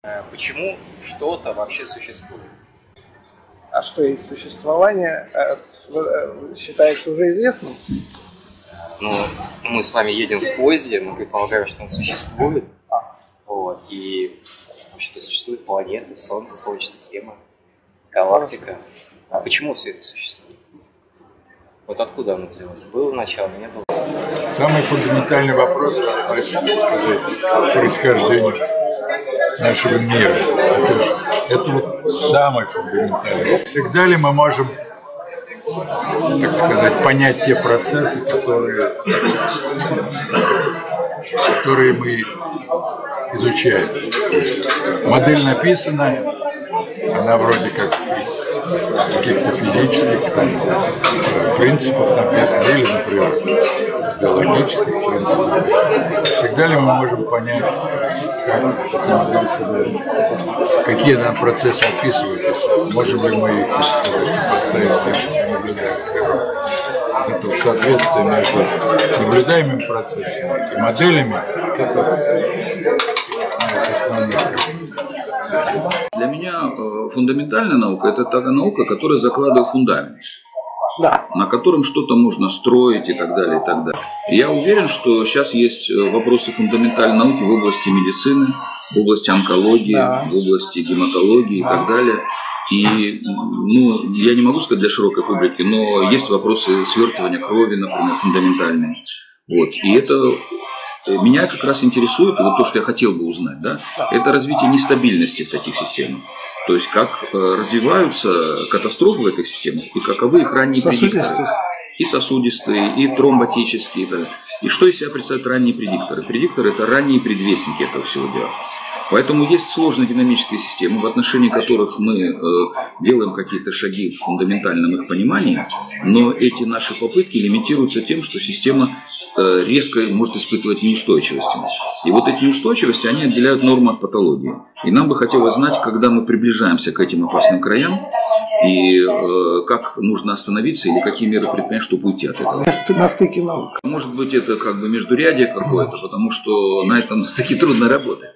Почему что-то вообще существует? А что есть существование, считается уже известным? Ну, мы с вами едем в поезде, мы предполагаем, что он существует. Вот, и вообще-то существует планеты, Солнце, Солнечная система, галактика. А почему все это существует? Вот откуда оно взялось? Было начало, не было? Самый фундаментальный вопрос, так сказать, происхождению нашего мира. Это вот самый фундаментальный. Всегда ли мы можем, так сказать, понять те процессы, которые мы изучаем? Модель написана, она вроде как из каких-то физических принципов написана, или, например, биологических принципов написана. Всегда ли мы можем понять, какие нам процессы описывают, можем ли мы их, так сказать, сопоставить с тем, что мы наблюдаем в природе? Это вот соответствие между наблюдаемыми процессами и моделями, это одна из основных. Для меня фундаментальная наука – это та наука, которая закладывает фундамент, на котором что-то можно строить и так далее, и так далее. И я уверен, что сейчас есть вопросы фундаментальной науки в области медицины, в области онкологии, в области гематологии и так далее. И, ну, я не могу сказать для широкой публики, но есть вопросы свертывания крови, например, фундаментальные. Вот. И это меня как раз интересует, вот то, что я хотел бы узнать, да, это развитие нестабильности в таких системах. То есть, как развиваются катастрофы в этих системах, и каковы их ранние предикторы. И сосудистые, и тромботические. Да. И что из себя представляют ранние предикторы? Предикторы – это ранние предвестники этого всего дела. Поэтому есть сложные динамические системы, в отношении которых мы делаем какие-то шаги в фундаментальном их понимании, но эти наши попытки лимитируются тем, что система резко может испытывать неустойчивости. И вот эти неустойчивости, они отделяют норму от патологии. И нам бы хотелось знать, когда мы приближаемся к этим опасным краям, и как нужно остановиться, или какие меры предпринять, чтобы уйти от этого. На стыке наук. Может быть, это как бы междурядье какое-то, потому что на этом таки трудно работать.